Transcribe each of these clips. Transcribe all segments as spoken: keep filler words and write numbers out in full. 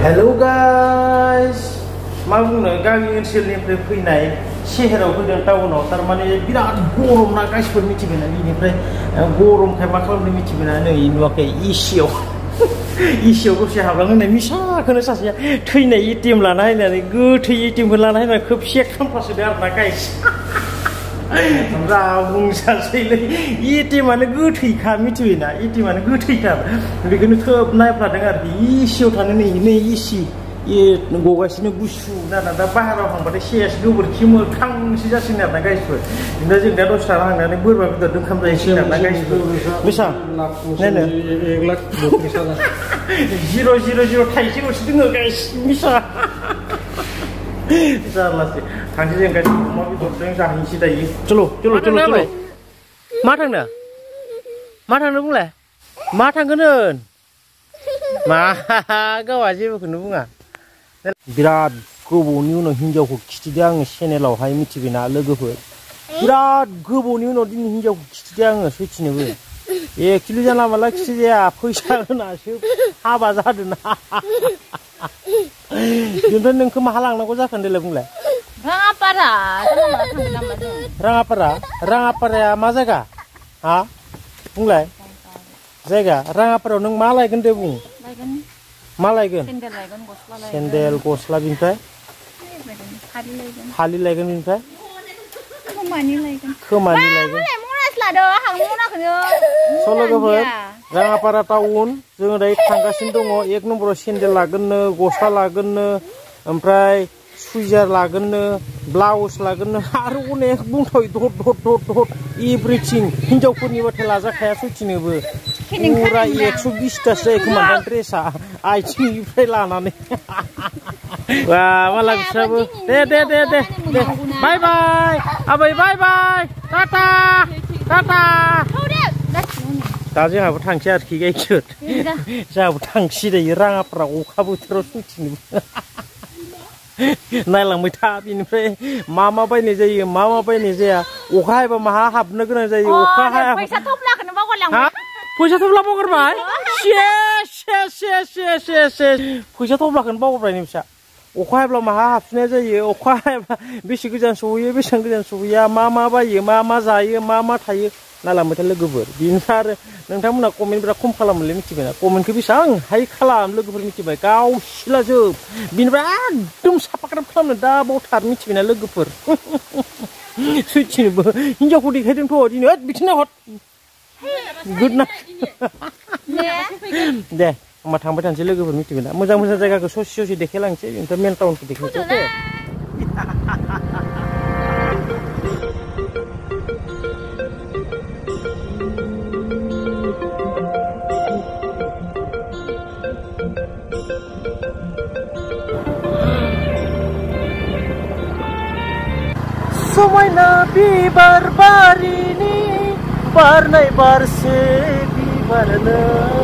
Hello guys, मा बुंनो गामि ओनसोलनिफ्राय फैनाय शहराव फैदों टाउनाव थारमाने बिराद गरम ना गाइसफोर मिथिबायना बेनिफ्राय गरमखाय मा खालामनो मिथिबायना नै नुवाखै एसियाव एसियाव दसे हाबलां होननाय मिसाखौनो सासेया थैनाय एटिएम लाना होनानै गोथै एटिएमखौ लाना होनानै खोबसे खामफ्लासोदो आरोना गाइस राबुंसासैलै एटिएमानो गोथैखा मिथिबायना एटिएमानो गोथैखा बेखौनो खोब नायफ्लादों आरोखि एसियाव थानो नै नै एसि ए गगासिनो गुसु ना दा बाहेरायाव थांबाथाय सेस गोबोरखि मोखांसो जासिगोन आरोना गाइसफोर बिदिनो जों दा दसे थाना थांनानै बोरमा बेदर ओंखाम जाहैसिगोन आरोना गाइसफोर बेसां नायनो एक लाख जिर' जिर' जिर' थाइसेल'सो दोङो गाइस मिसा जारलासो थांसै जों गाइस अमा बेदरजों जाहैनोसै दायो चलो चलो चलो चलो मा थांनो मा थांनो बुंलाय मा थांगोन होन मा गावहा जेबोखौनो बुङा बिराद गोबावनि उनाव हिनजावखौ खिथिदो आङो चेनेलावहाय मिथिबायना लोगोफोर बिराद गोबावनि उनाव दिनै हिनजावखौ खिथिदो आङो सैथिनोबो एक्चुअलि जानला मानला खिथि जाया फैसा होनासो हाबा जादों ना बेनिफ्राय नोंखौ माहा लांनांगौ जाखो देलाय बुंलाय राङापारा राङापारा राङापाराया मा जायगा हा बुंलाय जायगा राङापारायाव नों मा लायगोन दे बुं मा लायगोन सेन्देल गस्ला बिनिफ्राय फालि लायगोन बिनिफ्राय खोमानि लायगोन स' लोगोफोर राङापारा टाउन जोङो दायो थांगासिनो दङ एक नम्बराव सेन्देल लागोननो गस्ला लागोननो ओमफ्राय सुइजार लागोननो ब्लाउस लागोननो आरो अनेक बुंथाय दद दद दद दद एभ्रिथिं हिनजावफोरनि बाथाय लाजाखाया सैथिनोबो पुरा एकस' बिसतासो जायो खोमा दा ड्रेसा आथिंनिफ्राय लानानै बा मालाय बिस्राबो दे दे दे दे दे बाय बाय आबै बाय बाय टाटा टाटा दा जोंहाबो थांसै आरोखि गाइखेर जोंहाबो थांसै दायो राङापारा अखा बोथोराव सैथिनोबो नायलांबाय था बिनिफ्राय मा मा बायनाय जायो मा मा बायनाय जाया अखा हायोबा माहा हाबनो गोनां जायो अखा हाया फैसा थफ्लाखौनो बावगारलांबाय फैसा थफ्ला बावगारबाय सेस सेस सेस सेस सेस सेस फैसा थफ्लाखौनो बावगारबाय नोंसा अखा हायोब्ला माहा हाबफिननाय जायो अखा हायोब्ला बेसे गोजान सहैयो बेसेबां गोजान सहैया मा मा बायो मा मा जायो मा मा थायो नायलांबाय था लोगोफोर बिनिफ्राय आरो नोंथांमोना कमेन्ट बिराद खम खालामोलै मिथिबायना कमेन्टखौ बेसेबां हाइ खालाम लोगोफोर मिथिबाय गावसिलाजोब बिनिफ्राय एकदम साफा खालामनो दा बावथार मिथिबायना लोगोफोर सैथिनोबो हिनजावखौ देखायदोंथ' दिनै बिथिं नायहर गुड नाइट दे होमबा थांबाय थानोसै लोगोफोर मिथिबायना मोजां मोजां जायगाखौ ससे ससे देखायलांसै ओमफ्राय मेन टाउनखौ देखायनोसै अके समायना बिबार बारिनि बारनाय बारसे बिबारनो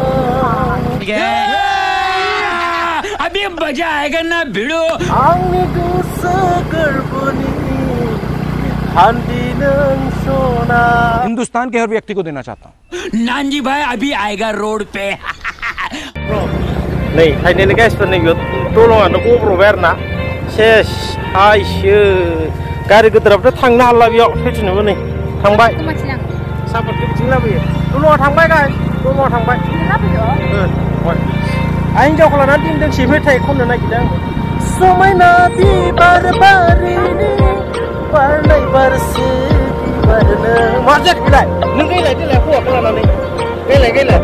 अभी मजा आएगा ना भिड़ो आंनि गोसो गोरबोनि हान्दी नों सना हिंदुस्तान के हर व्यक्ति को देना चाहता हूँ नानजी भाई अभी आएगा रोड पे नै फाइनेलि गाइसफोर नैबे दलङानो गब्रबाय आरोना सेस आइसो गारि गोदोराबोथ' थांनो हाला बेयाव सैथिनोबो नै थांबाय सापातखौ बिथिं लाबोयो दलङा थांबाय गाइस दलङा थांबाय आं हिनजावखौ लानानै दिनदोंसै मेथाइ खननो नागिरदों समायना बिबार बारिनि बारनाय बारसे बिबारनो मा जाखोलाय नों गैलाय देलाय हौवाखौ लानानै गैलाय गैलाय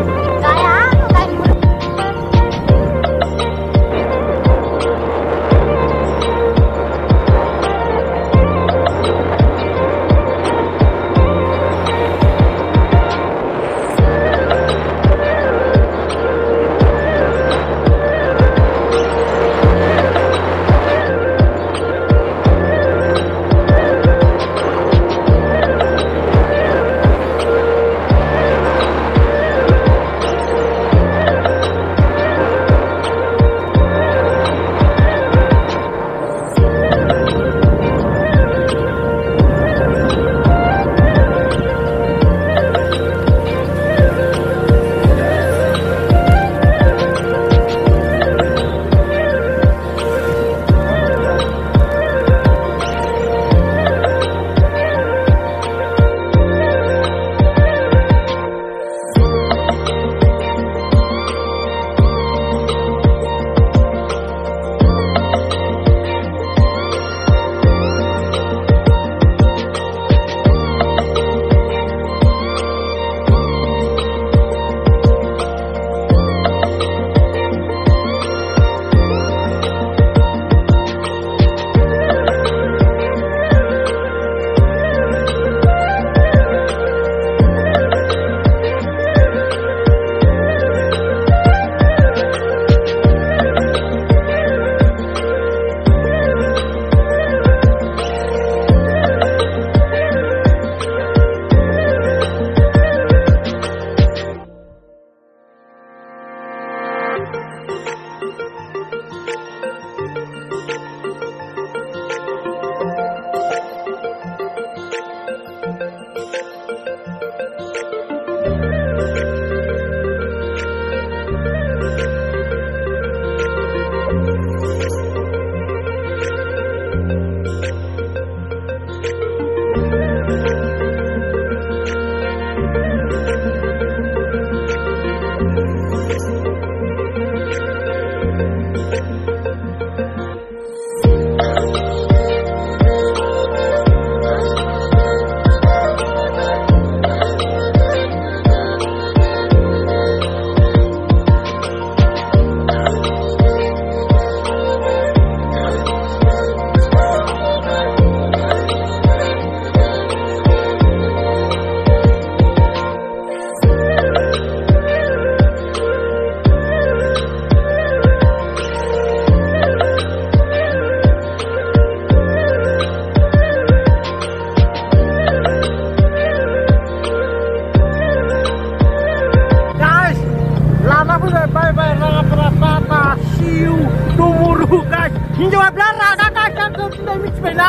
fैबाय बाय बाय राङापारा टाटा सिउ दमरू गाइस हिनजावाब्ला रागा गाइस आंखौ दिनै मिथिबायना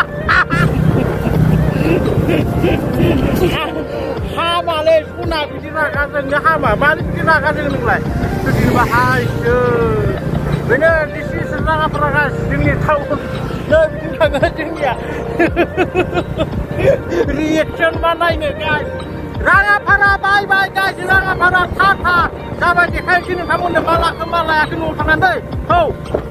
हामालै सना बिदि रागा जोंनो हामा मानो बिदि रागा जोङो नोंलाय जुदिबा हायसो बेनो दिस इज राङापारा गाइस जोंनि टाउन नै बिदि थाङो जोंनिया रिएक्सन मा नायनो guys Rangapara bye bye guys Rangapara tata जाबाय देखायनोसै नोंथांमोननो मा लाखो मा लायाखै न'आव थांनानै दै औ